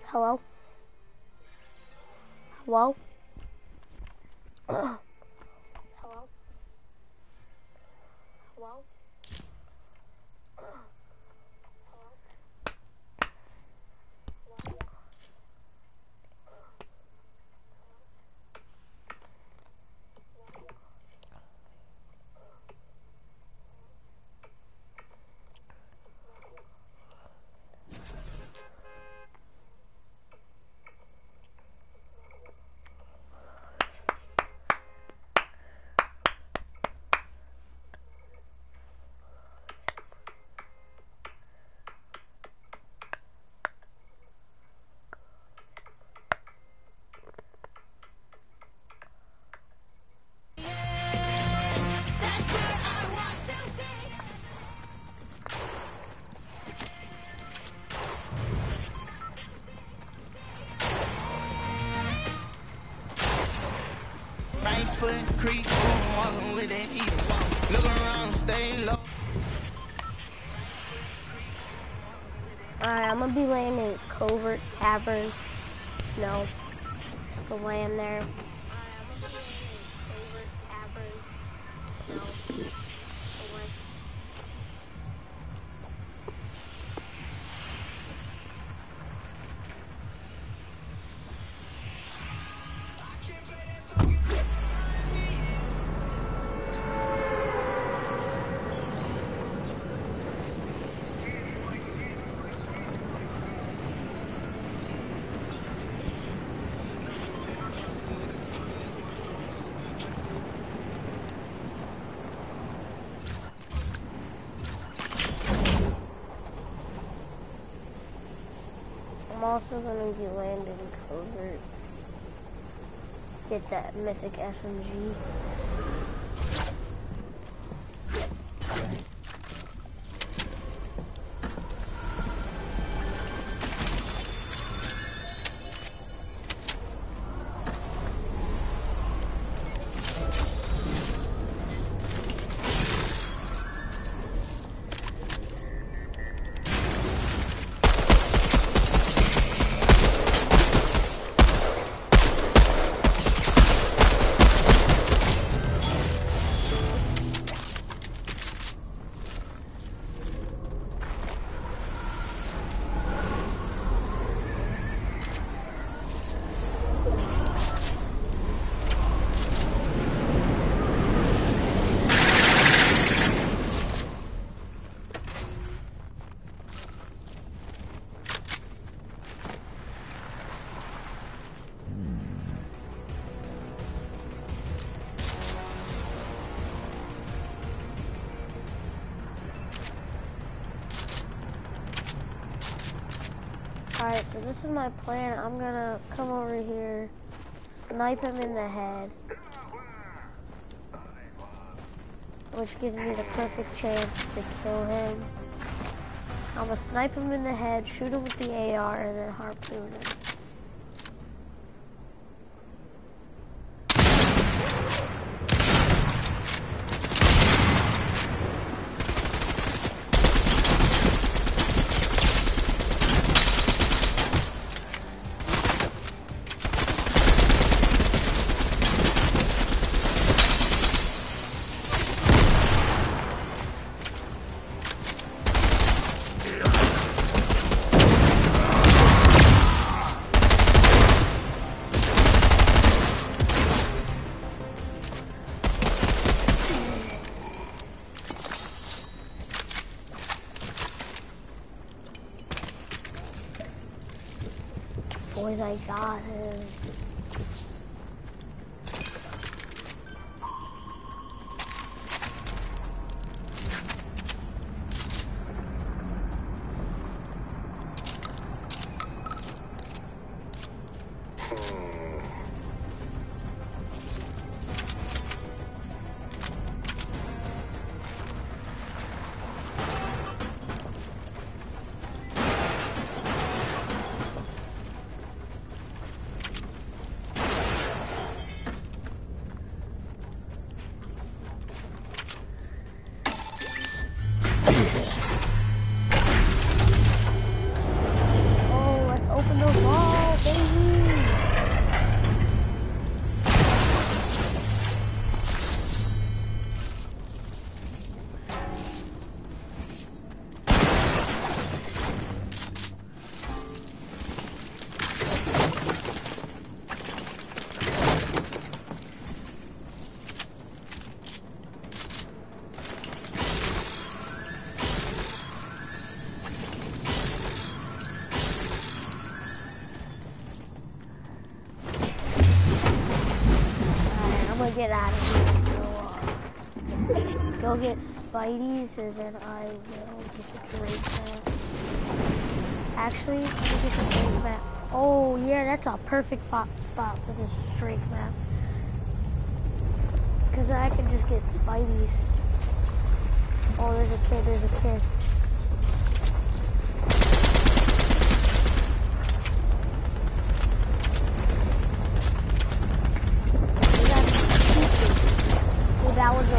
Hello? Hello? Hello? Hello? Right foot creep, walking with that heat. Look around, stay low. Alright, I'm gonna be landing Covert Tavern. No. Just go land there. I'm also gonna be landing Covert. Get that mythic SMG. Alright, so this is my plan. I'm gonna come over here, snipe him in the head, which gives me the perfect chance to kill him. I'm gonna snipe him in the head, shoot him with the AR, and then harpoon him. Boys, I got him. get out of here. So, go get Spidey's, and then I will get the Drake map. Actually, let me get the Drake map. Oh, yeah, that's a perfect spot for this Drake map. Because I can just get Spidey's. Oh, there's a kid, there's a kid. Oh, that was a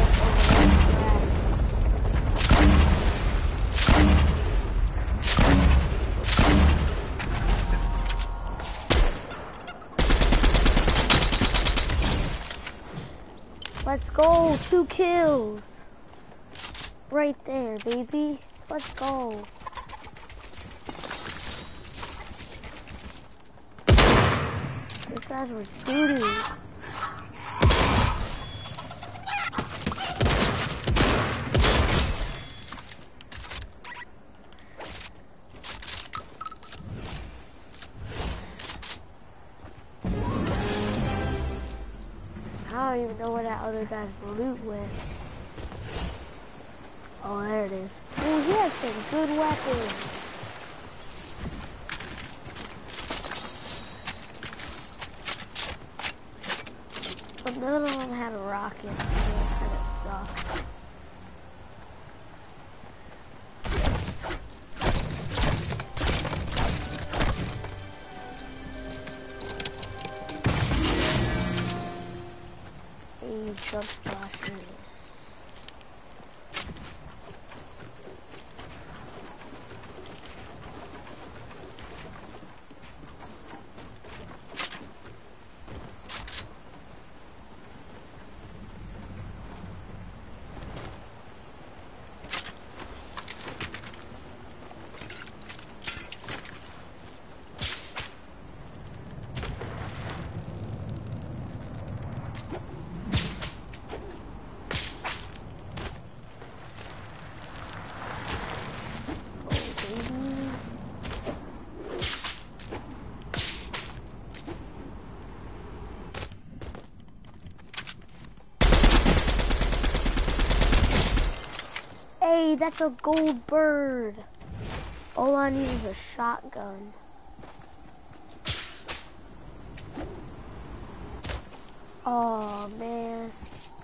Let's go, 2 kills. Right there, baby. Let's go. These guys were doo-doo. I don't even know where that other guy's loot went. Oh, there it is. Oh, he has some good weapons. But none of them had rockets, so that kind of sucks. Jump splashes. Hey, that's a gold bird. All I need is a shotgun. Oh, man.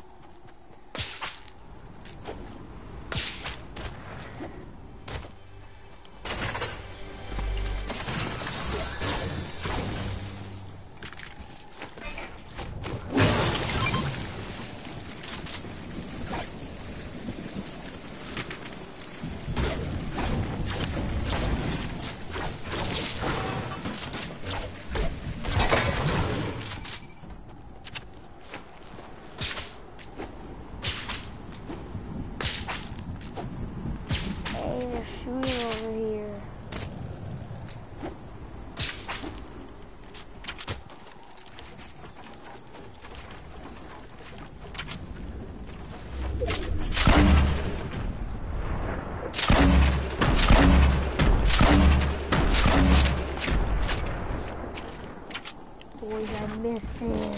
Boys, I missed him.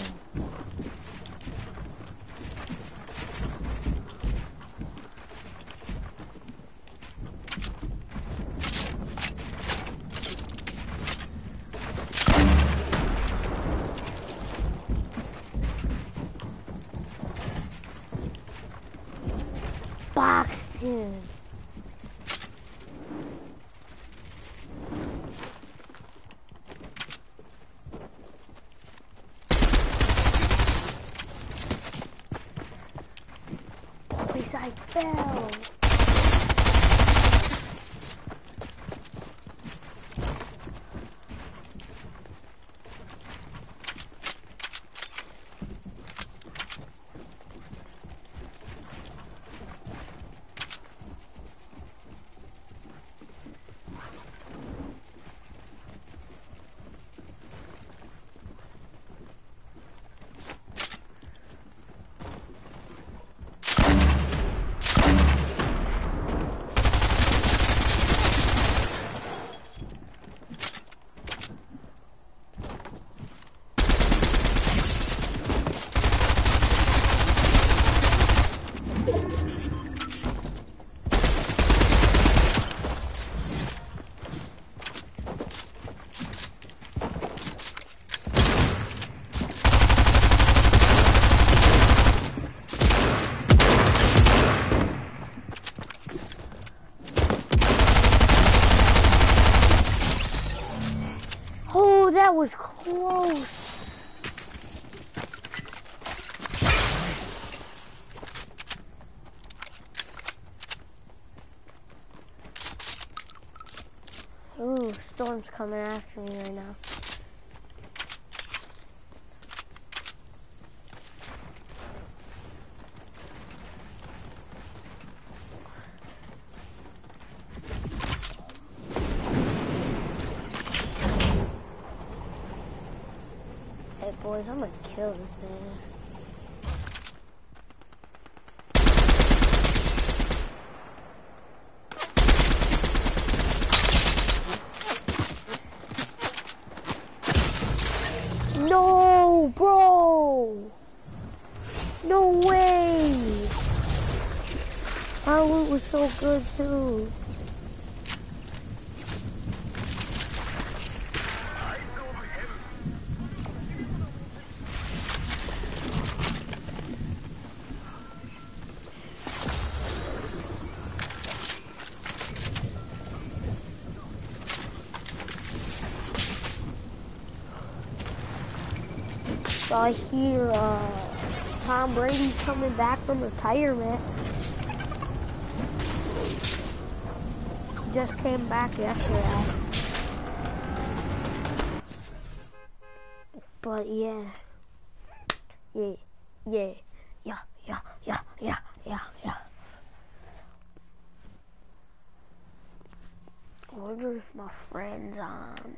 Boxed him. I fell. That was close. Ooh, storm's coming after me right now. Hey boys, I'm gonna kill this thing. No, bro! No way! My loot was so good too. So I hear Tom Brady's coming back from retirement. Just came back yesterday. But yeah. Yeah. I wonder if my friend's on.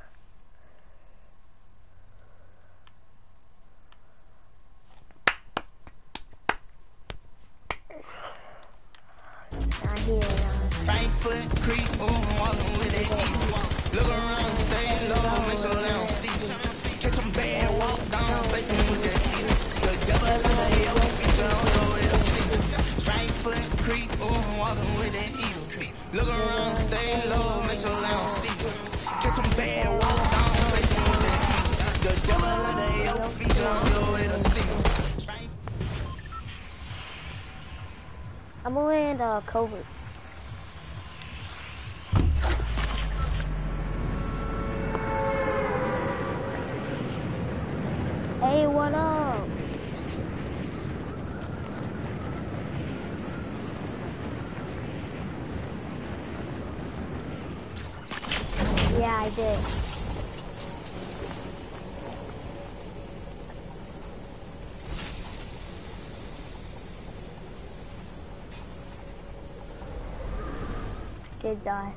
I hear it. Right foot creep, walking with that heat. Look around, stay low, make sure they don't see you. Catch some bad, walk down, facing with that heat. The devil in the hell, feature on your way to see. Right foot creep, walking with that heat. Look around, stay low, make sure they don't see you. Catch some bad, walk down, facing with that heat. The devil in the hell, feature on your way to see. I'm gonna land covert. Hey, what up? Yeah, I did. Did die.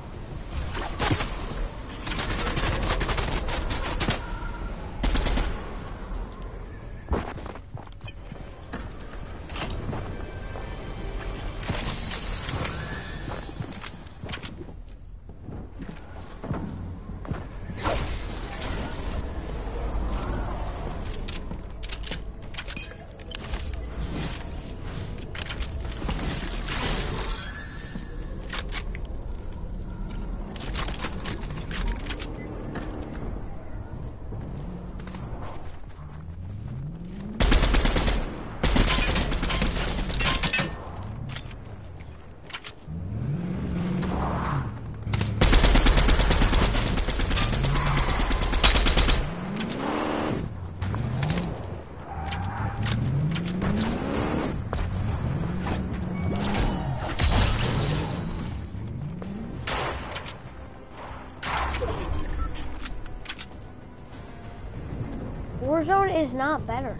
Warzone is not better.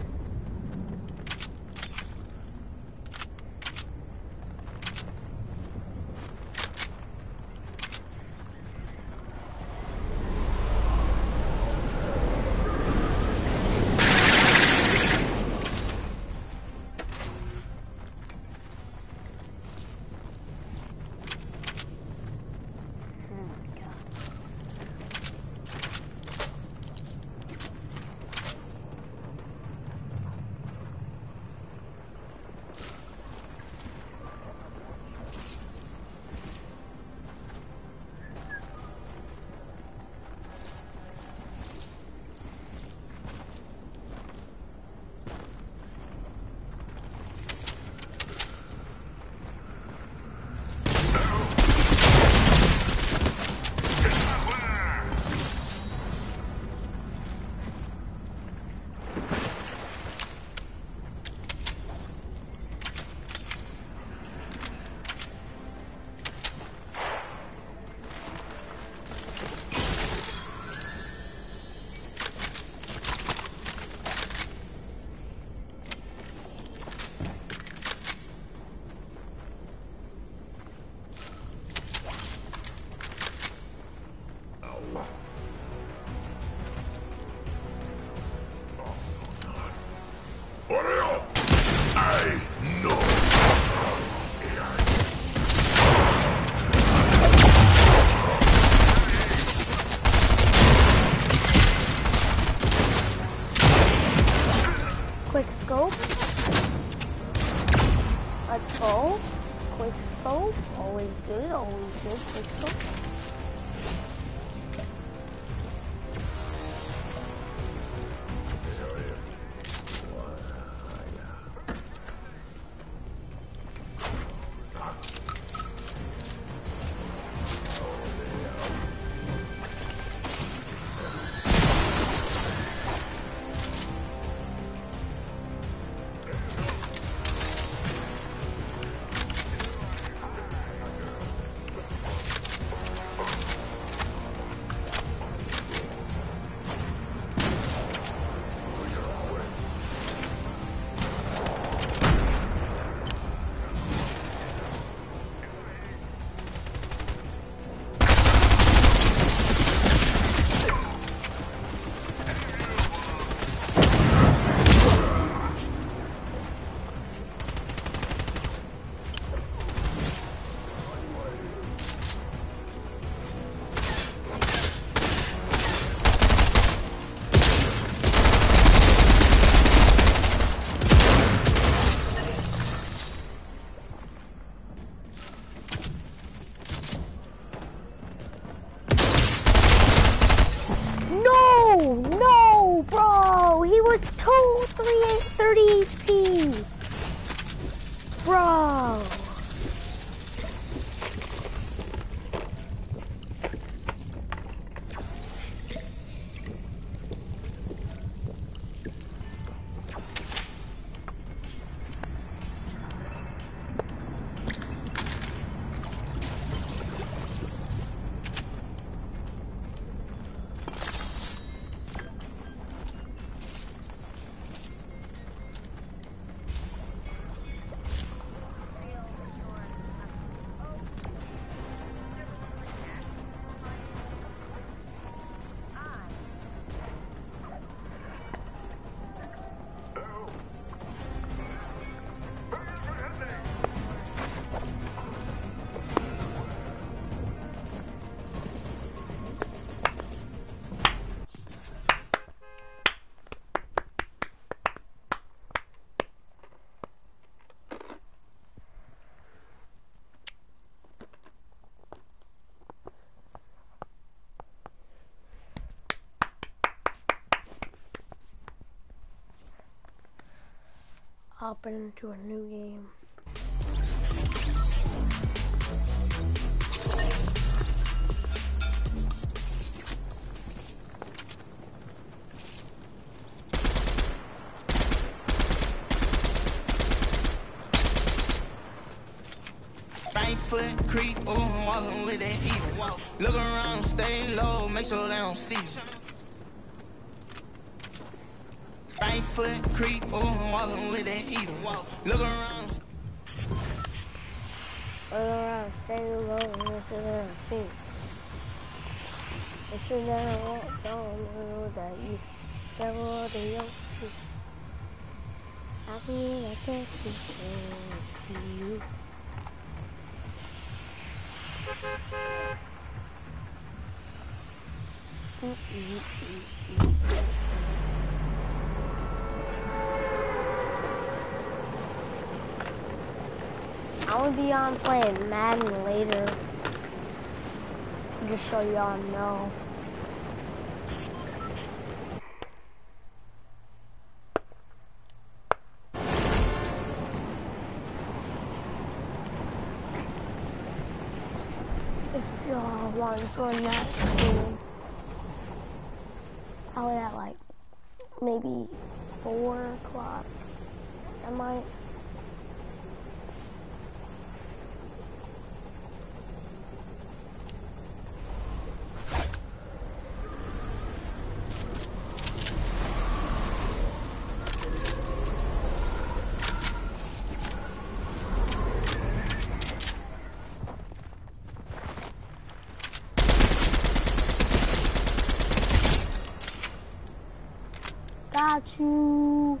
Quick scope. Let's go. Quick scope. Always good, always good. Quick scope. No, bro. He was 30 HP. Bro. Hopping into a new game. Right foot creep, ooh, walking with that heat. Look around, stay low, make sure they don't see you. Right foot creep, ooh, walking with that heat. Look around. Stay low, and sit down, see. Make sure that I walk down, know that you devil the young feet. I mean, I can't be to you. I will be on playing Madden later. Just so y'all know. If y'all want to join that game, probably at like maybe 4 o'clock. I might. got you.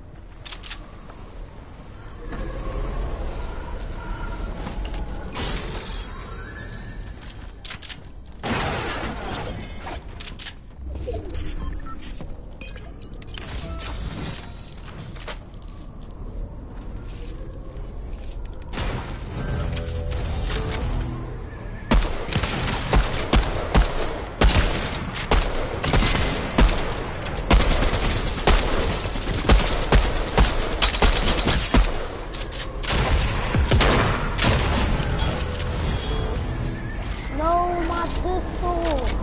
No, my pistol.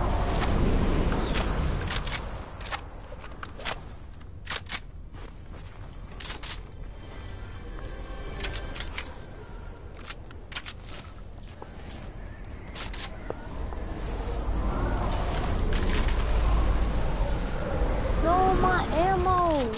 No, my ammo.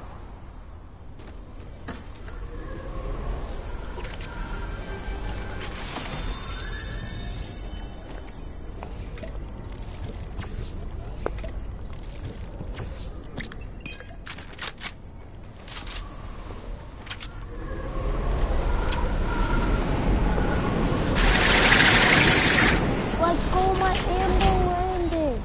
Let's go, my ammo landed.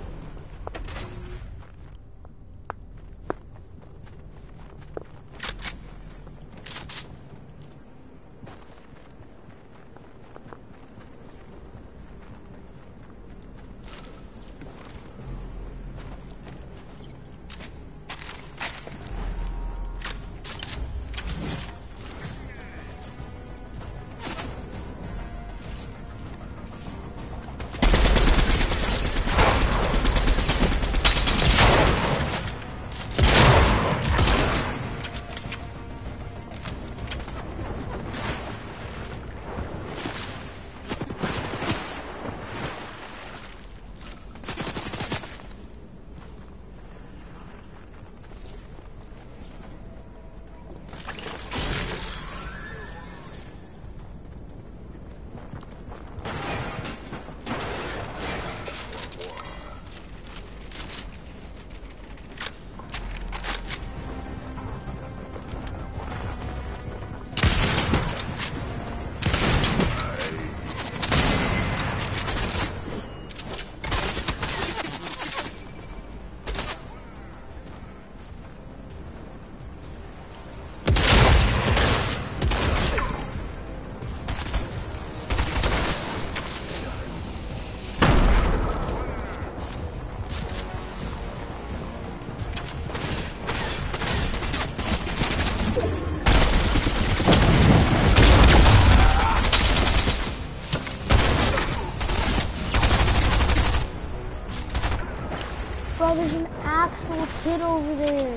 Bro, there's an actual kid over there.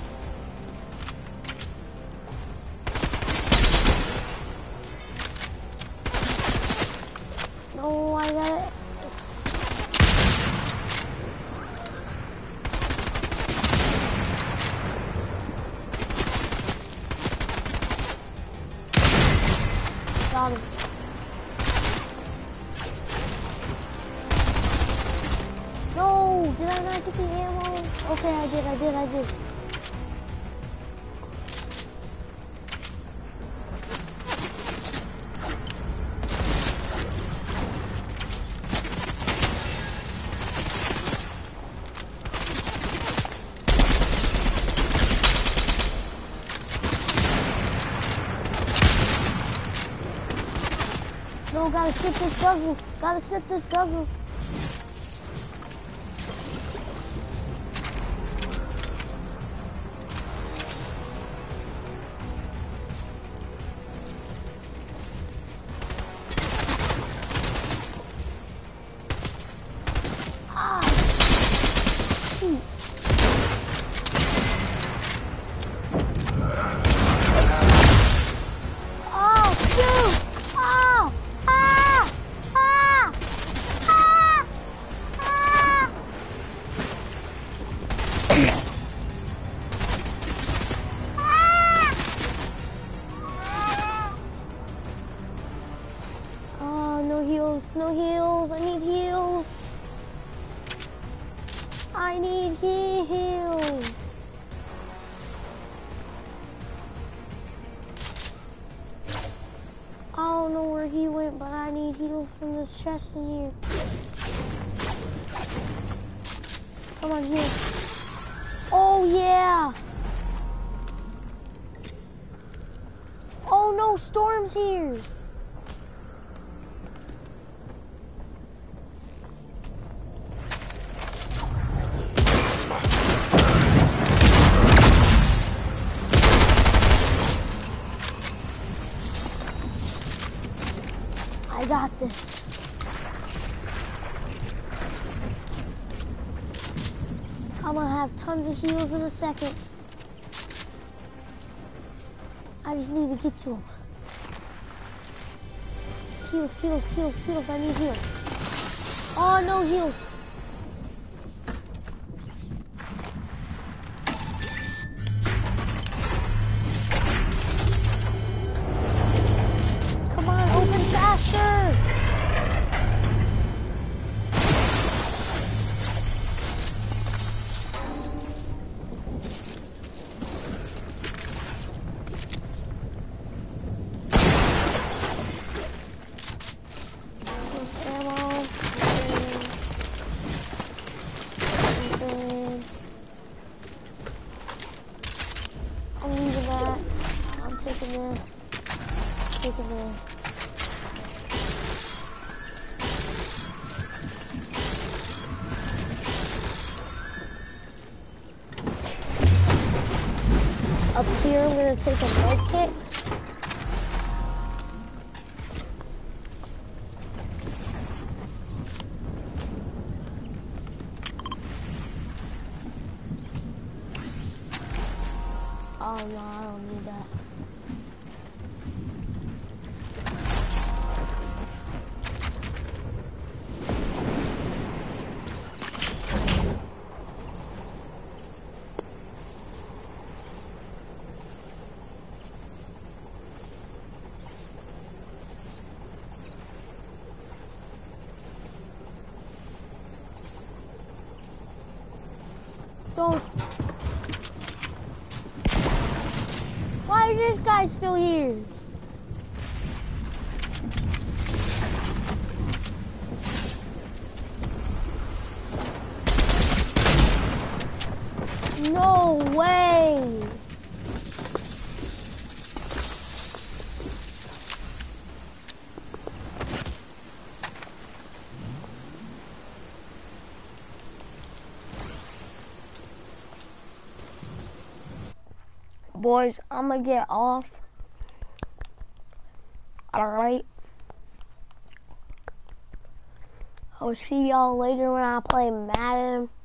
No, I got it. Got him. No, did I not get the ammo? Okay, I did. No, gotta sip this guzzle. Gotta sip this guzzle. No heals. I need heals. I need heals. heals from this chest in here. Come on, heal. Oh, yeah. Oh, no, Storm's here. I got this. I'm gonna have tons of heals in a second. I just need to get to him. Heals, heals, heals, heals. I need heals. Oh, no heals. Come on, open faster. Up here, I'm gonna take a med kit. Oh no, I don't need that. Don't. Why is this guy still here? No way! Boys, I'm gonna get off. Alright. I'll see y'all later when I play Madden.